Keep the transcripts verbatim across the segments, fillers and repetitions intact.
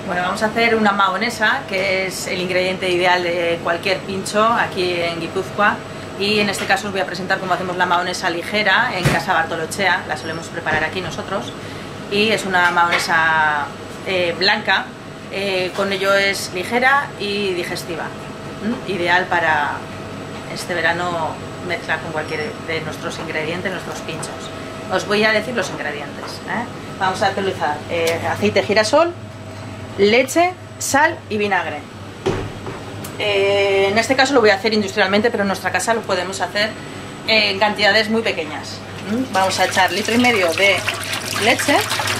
Bueno, vamos a hacer una mahonesa, que es el ingrediente ideal de cualquier pincho aquí en Guipúzcoa. Y en este caso os voy a presentar cómo hacemos la mahonesa ligera en Casa Bartolochea, la solemos preparar aquí nosotros. Y es una mahonesa eh, blanca, eh, con ello es ligera y digestiva. ¿Mm? Ideal para este verano mezclar con cualquier de nuestros ingredientes, nuestros pinchos. Os voy a decir los ingredientes, ¿eh? Vamos a utilizar eh, aceite de girasol, leche, sal y vinagre. Eh, en este caso lo voy a hacer industrialmente, pero en nuestra casa lo podemos hacer en cantidades muy pequeñas. ¿Mm? Vamos a echar litro y medio de leche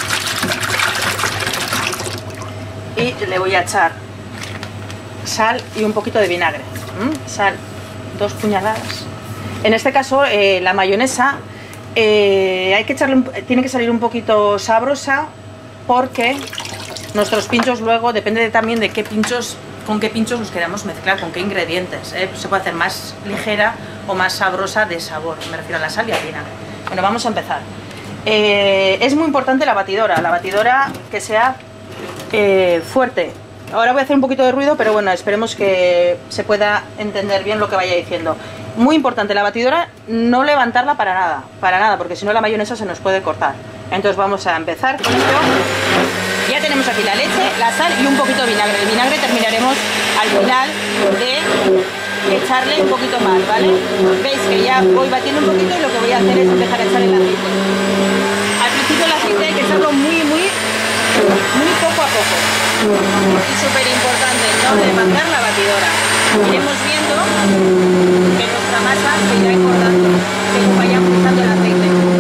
y le voy a echar sal y un poquito de vinagre. ¿Mm? Sal, dos puñaladas. En este caso eh, la mayonesa eh, hay que echarle un, tiene que salir un poquito sabrosa, porque nuestros pinchos luego depende de, también de qué pinchos, con qué pinchos los queramos mezclar, con qué ingredientes, ¿eh? Se puede hacer más ligera o más sabrosa de sabor, me refiero a la sal y al vinagre. Bueno, vamos a empezar. Eh, es muy importante la batidora, la batidora que sea eh, fuerte. Ahora voy a hacer un poquito de ruido, pero bueno, esperemos que se pueda entender bien lo que vaya diciendo. Muy importante la batidora, no levantarla para nada, para nada, porque si no la mayonesa se nos puede cortar. Entonces vamos a empezar con ello. Ya tenemos aquí la leche, la sal y un poquito de vinagre. El vinagre terminaremos al final de echarle un poquito más, ¿vale? Veis que ya voy batiendo un poquito y lo que voy a hacer es empezar a echar el aceite. Al principio el aceite hay que echarlo muy, muy, muy poco a poco. Y súper importante, no levantar la batidora. Iremos viendo que nuestra masa se irá engordando según vayamos echando el aceite.